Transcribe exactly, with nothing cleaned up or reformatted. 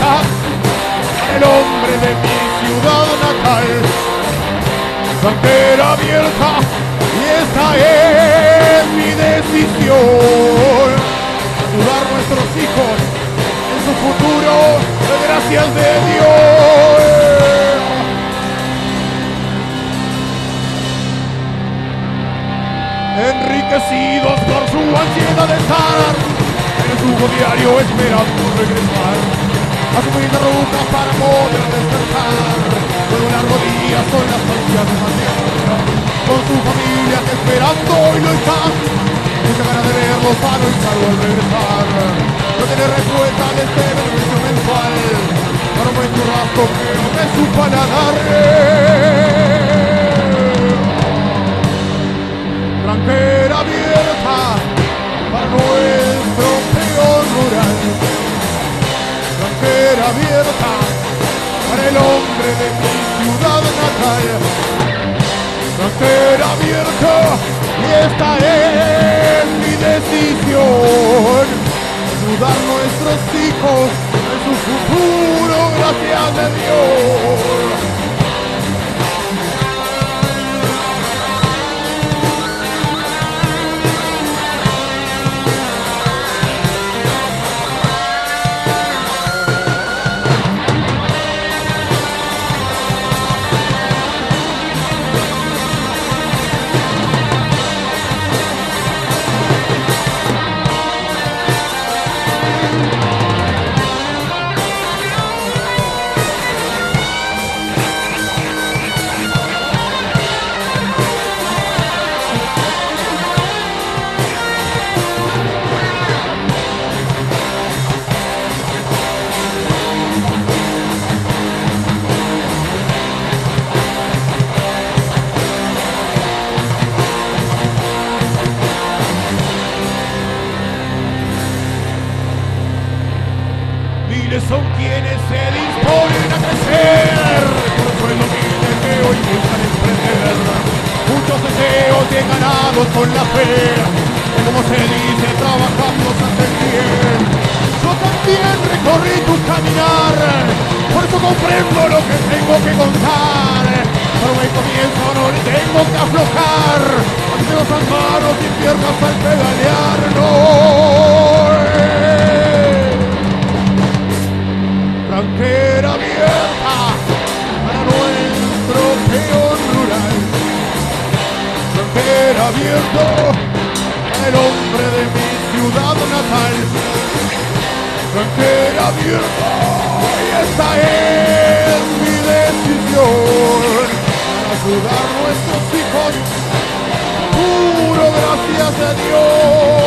abierta, el hombre de mi ciudad natal. Frontera abierta, y esta es mi decisión. Ayudar a nuestros hijos en su futuro, gracias de Dios. Enriquecidos por su ansiedad de estar en el flujo diario esperando regresar a su vida ruta para poder despertar. Luego largo día son las ansias de mañana, con su familia que esperando hoy lo están. Mucha ganas de verlos sano y salvo al regresar. No tiene resuelta el beneficio mensual para un buen churrasco que no me su paladar. Frontera abierta para nuestro peón rural. Frontera abierta para el hombre de mi ciudad natal. Frontera abierta, y esta es mi decisión. Ayudar a nuestros hijos en su futuro, gracias a Dios. Son quienes se disponen a crecer con el sueldo humilde que hoy buscan emprender. Muchos deseos llegan ganados con la fe, que como se dice, trabajando se hace bien. Yo también recorrí tu caminar, por eso comprendo lo que tengo que contar. Pero me comienzo, no le tengo que aflojar, ante los manos y piernas al pedalear, no. Frontera abierta para nuestro peón rural. Frontera abierta para el hombre de mi ciudad natal. Frontera abierta, y esta es mi decisión. Para ayudar a nuestros hijos, puro gracias a Dios.